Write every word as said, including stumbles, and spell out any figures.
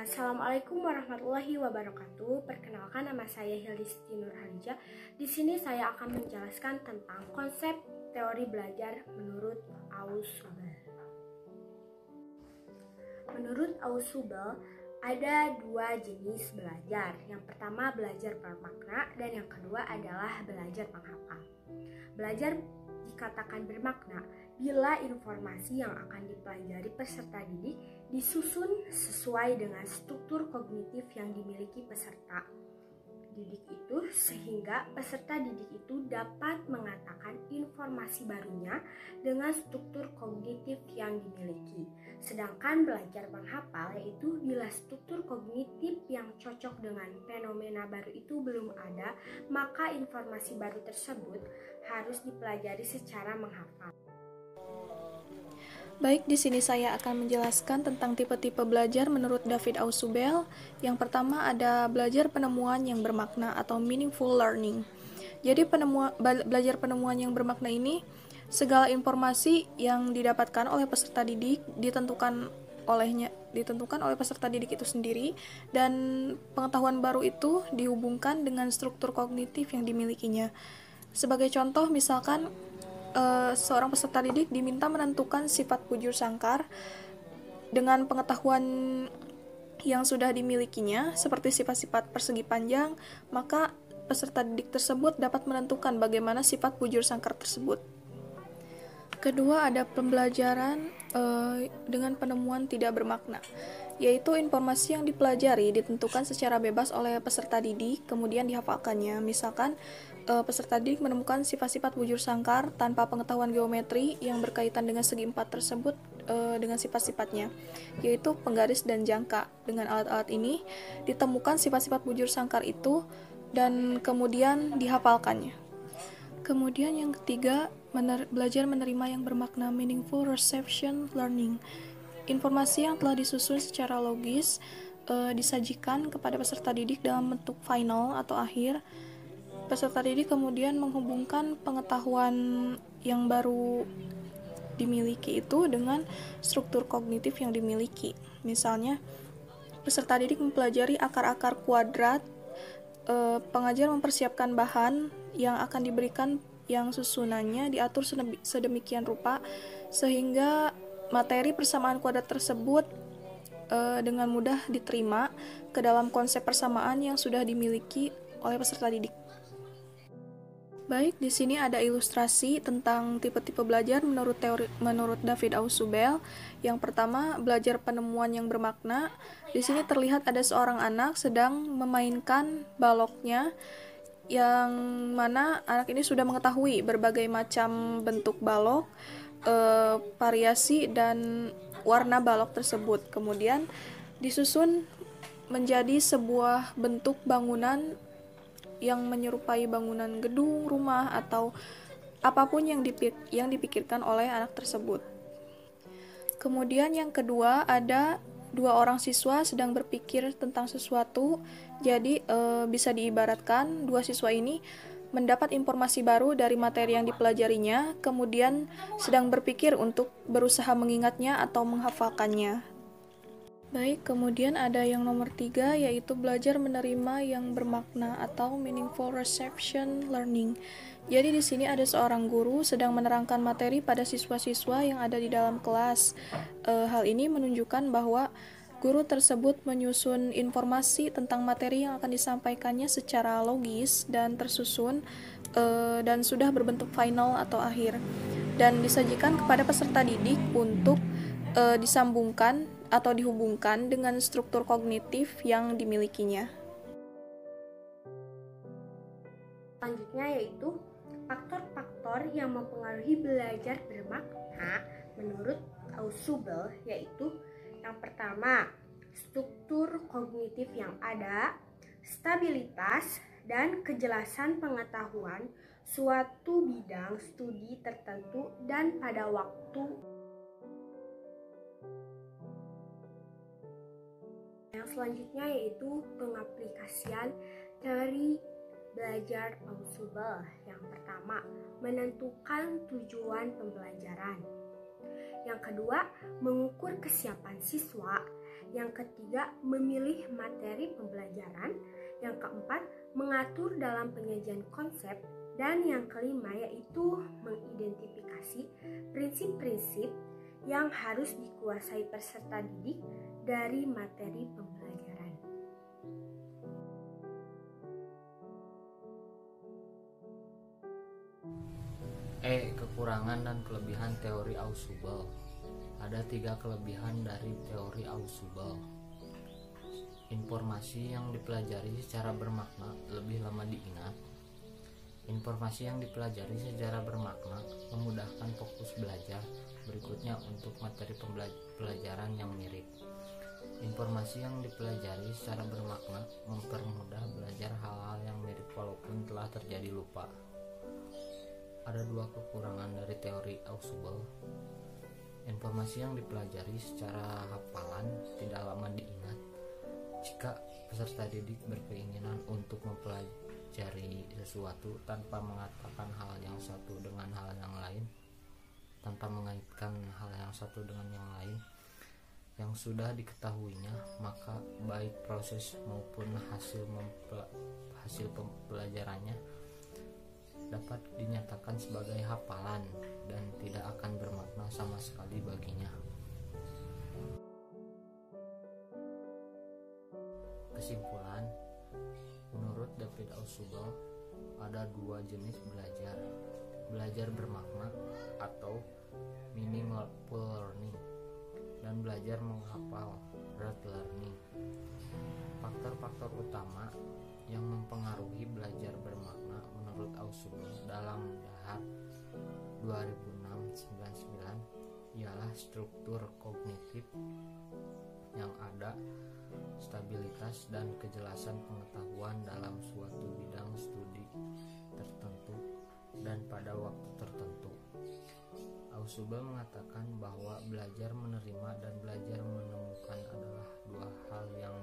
Assalamualaikum warahmatullahi wabarakatuh. Perkenalkan, nama saya Hildisti Nurharija. Di sini saya akan menjelaskan tentang konsep teori belajar menurut Ausubel. Menurut Ausubel, ada dua jenis belajar. Yang pertama belajar bermakna dan yang kedua adalah belajar menghafal. Belajar dikatakan bermakna bila informasi yang akan dipelajari peserta didik disusun sesuai dengan struktur kognitif yang dimiliki peserta didik itu, sehingga peserta didik itu dapat mengatakan informasi barunya dengan struktur kognitif yang dimiliki. Sedangkan belajar menghafal yaitu bila struktur kognitif yang cocok dengan fenomena baru itu belum ada, maka informasi baru tersebut harus dipelajari secara menghafal. Baik, di sini saya akan menjelaskan tentang tipe-tipe belajar menurut David Ausubel. Yang pertama ada belajar penemuan yang bermakna atau meaningful learning. Jadi penemuan, belajar penemuan yang bermakna ini, segala informasi yang didapatkan oleh peserta didik ditentukan olehnya ditentukan oleh peserta didik itu sendiri, dan pengetahuan baru itu dihubungkan dengan struktur kognitif yang dimilikinya. Sebagai contoh, misalkan Uh, seorang peserta didik diminta menentukan sifat bujur sangkar dengan pengetahuan yang sudah dimilikinya seperti sifat-sifat persegi panjang, maka peserta didik tersebut dapat menentukan bagaimana sifat bujur sangkar tersebut. Kedua, ada pembelajaran uh, dengan penemuan tidak bermakna, yaitu informasi yang dipelajari ditentukan secara bebas oleh peserta didik, kemudian dihafalkannya. Misalkan Uh, peserta didik menemukan sifat-sifat bujur sangkar tanpa pengetahuan geometri yang berkaitan dengan segi empat tersebut uh, dengan sifat-sifatnya, yaitu penggaris dan jangka. Dengan alat-alat ini ditemukan sifat-sifat bujur sangkar itu dan kemudian dihafalkannya. Kemudian yang ketiga, mener- belajar menerima yang bermakna, meaningful reception learning. Informasi yang telah disusun secara logis uh, disajikan kepada peserta didik dalam bentuk final atau akhir. Peserta didik kemudian menghubungkan pengetahuan yang baru dimiliki itu dengan struktur kognitif yang dimiliki. Misalnya, peserta didik mempelajari akar-akar kuadrat, eh, pengajar mempersiapkan bahan yang akan diberikan yang susunannya diatur sedemikian rupa sehingga materi persamaan kuadrat tersebut eh, dengan mudah diterima ke dalam konsep persamaan yang sudah dimiliki oleh peserta didik. Baik, di sini ada ilustrasi tentang tipe-tipe belajar menurut teori menurut David Ausubel. Yang pertama, belajar penemuan yang bermakna. Di sini terlihat ada seorang anak sedang memainkan baloknya, yang mana anak ini sudah mengetahui berbagai macam bentuk balok, eh, variasi dan warna balok tersebut. Kemudian disusun menjadi sebuah bentuk bangunan yang menyerupai bangunan gedung, rumah, atau apapun yang, dipik- yang dipikirkan oleh anak tersebut. Kemudian yang kedua, ada dua orang siswa sedang berpikir tentang sesuatu. Jadi e, bisa diibaratkan dua siswa ini mendapat informasi baru dari materi yang dipelajarinya, kemudian sedang berpikir untuk berusaha mengingatnya atau menghafalkannya. Baik, kemudian ada yang nomor tiga, yaitu belajar menerima yang bermakna atau meaningful reception learning. Jadi di sini ada seorang guru sedang menerangkan materi pada siswa-siswa yang ada di dalam kelas. E, hal ini menunjukkan bahwa guru tersebut menyusun informasi tentang materi yang akan disampaikannya secara logis dan tersusun e, dan sudah berbentuk final atau akhir, dan disajikan kepada peserta didik untuk e, disambungkan atau dihubungkan dengan struktur kognitif yang dimilikinya. Selanjutnya yaitu faktor-faktor yang mempengaruhi belajar bermakna menurut Ausubel, yaitu yang pertama, struktur kognitif yang ada, stabilitas dan kejelasan pengetahuan suatu bidang studi tertentu dan pada waktu. Yang selanjutnya yaitu pengaplikasian teori belajar Ausubel. Yang pertama, menentukan tujuan pembelajaran. Yang kedua, mengukur kesiapan siswa. Yang ketiga, memilih materi pembelajaran. Yang keempat, mengatur dalam penyajian konsep. Dan yang kelima yaitu mengidentifikasi prinsip-prinsip yang harus dikuasai peserta didik dari materi pembelajaran. E. Kekurangan dan kelebihan teori Ausubel. Ada tiga kelebihan dari teori Ausubel. Informasi yang dipelajari secara bermakna lebih lama diingat. Informasi yang dipelajari secara bermakna memudahkan fokus belajar. Berikutnya untuk materi pembelajaran yang mirip. Informasi yang dipelajari secara bermakna mempermudah belajar hal-hal yang mirip walaupun telah terjadi lupa. Ada dua kekurangan dari teori Ausubel. Informasi yang dipelajari secara hafalan tidak lama diingat. Jika peserta didik berkeinginan untuk mempelajari sesuatu tanpa mengatakan hal yang satu dengan hal yang lain, tanpa mengaitkan hal yang satu dengan yang lain yang sudah diketahuinya, maka baik proses maupun hasil mempel- hasil pembelajarannya dapat dinyatakan sebagai hafalan dan tidak akan bermakna sama sekali baginya. Kesimpulan, menurut David Ausubel ada dua jenis belajar. Belajar bermakna atau meaningful learning dan belajar menghafal rote learning. Faktor-faktor utama yang mempengaruhi belajar bermakna menurut Ausubel dalam Dahar dua ribu enam sembilan puluh sembilan ialah struktur kognitif yang ada, stabilitas dan kejelasan pengetahuan dalam suatu bidang studi tertentu dan pada waktu tertentu. Ausubel mengatakan bahwa belajar menerima dan belajar menemukan adalah dua hal yang